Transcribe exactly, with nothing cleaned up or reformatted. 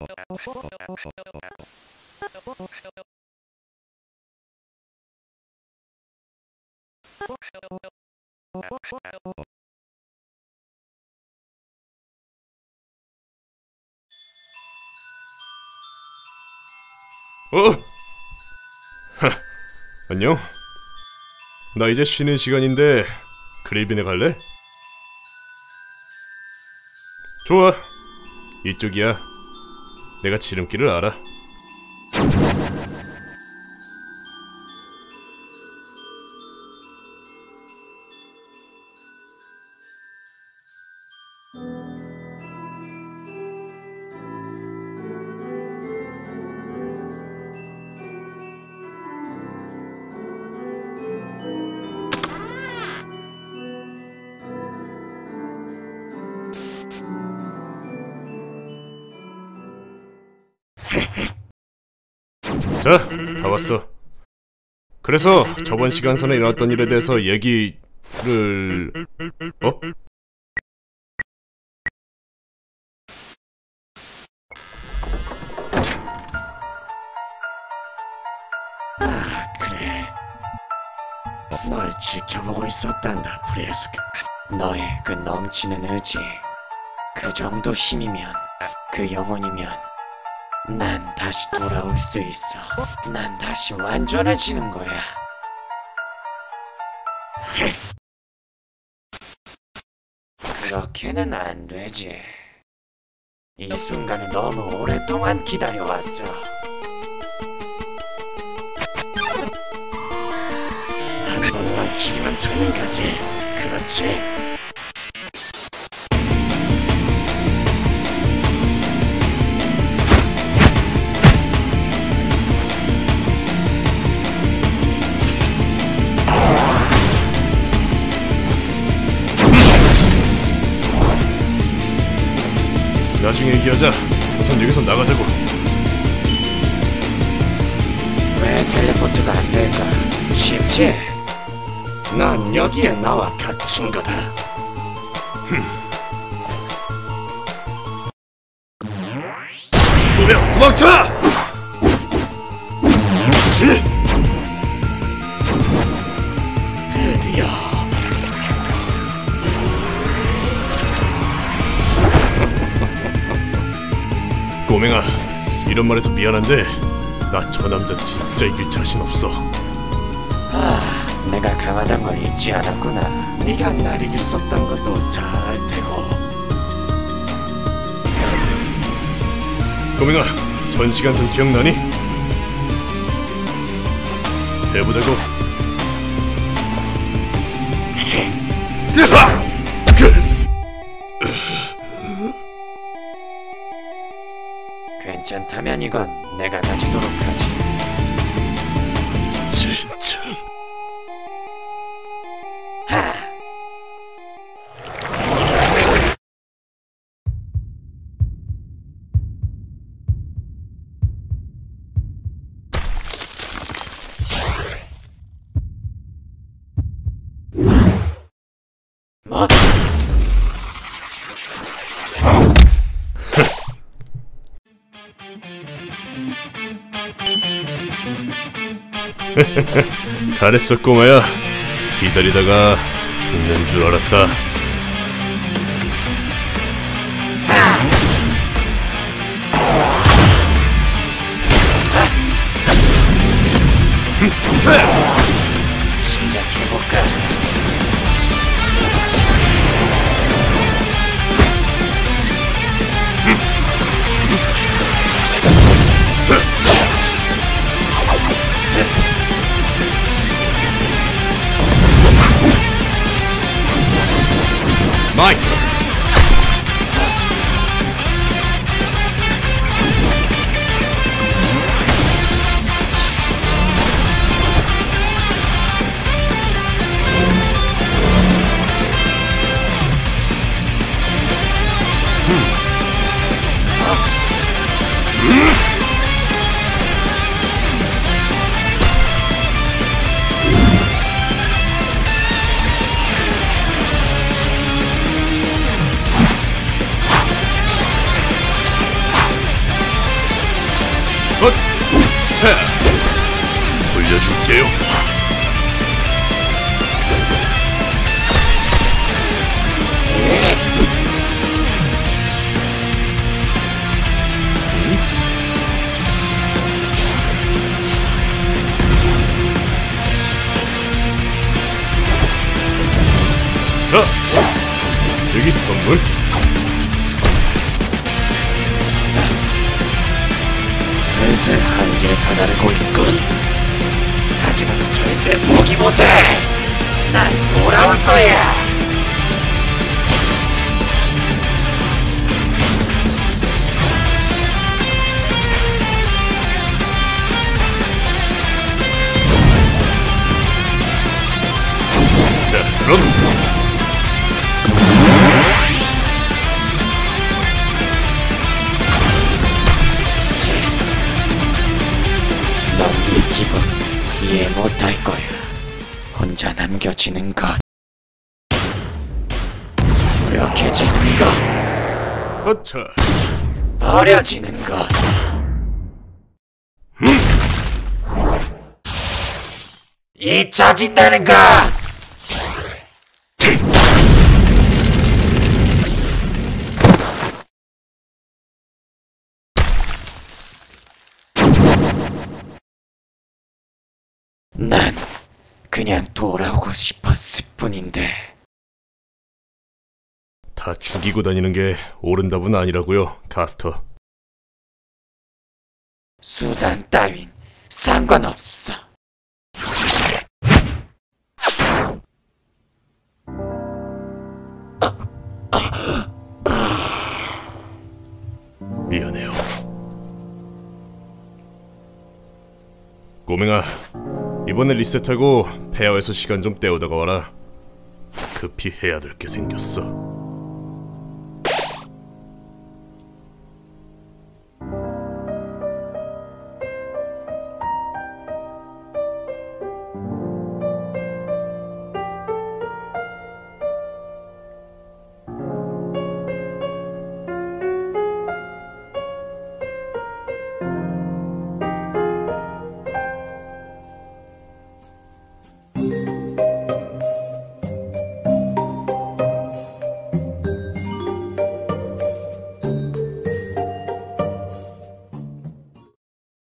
어? 하, 안녕? 나 이제 쉬는 시간인데 그레이븐에 갈래? 좋아, 이쪽이야. 내가 지름길을 알아. 자, 다 왔어. 그래서 저번 시간선에 일어났던 일에 대해서 얘기를... 어? 아, 그래. 널 지켜보고 있었단다, 브레스크. 너의 그 넘치는 의지, 그 정도 힘이면, 그 영혼이면 난 다시 돌아올 수 있어. 난 다시 완전해지는 거야. 그렇게는 안 되지. 이 순간을 너무 오랫동안 기다려왔어. 한 번만 죽이면 되는 거지. 그렇지? 나중에 얘기하자. 우선 여기서 나가자고. 왜 텔레포트가 안 될까? 쉽지? 넌 여기에 나와 갇힌 거다. 뭐야, 도망쳐! 드디어. 꼬맹아, 이런 말해서 미안한데 나 저 남자 진짜 이길 자신 없어. 아, 내가 강하단 걸 잊지 않았구나. 네가 날 이길 수 없단 것도 잘 알 테고. 꼬맹아, 전시간선 기억나니? 해보자고. 괜찮다면 이건 내가 가지도록 하지. 진짜. 하! 뭐? 잘했어 꼬마야. 기다리다가 죽는 줄 알았다. 시작해볼까? My turn. 자, 돌려줄게요. 자, 여기 선물. 슬슬 한계에 다다르고 있군. 하지만 절대 포기 못해. 난 돌아올 거야. 자, 그럼 넌 이 기분 이해 못할 거야. 혼자 남겨지는 것, 무력해지는 것, 아차. 버려지는 것. 잊혀진다는 것. 난 그냥 돌아오고 싶었을 뿐인데. 다 죽이고 다니는 게 옳은 답은 아니라고요, 가스터. 수단 따윈 상관없어. 미안해요. 꼬맹아, 이번에 리셋하고 폐하에서 시간 좀 때우다가 와라. 급히 해야 될 게 생겼어.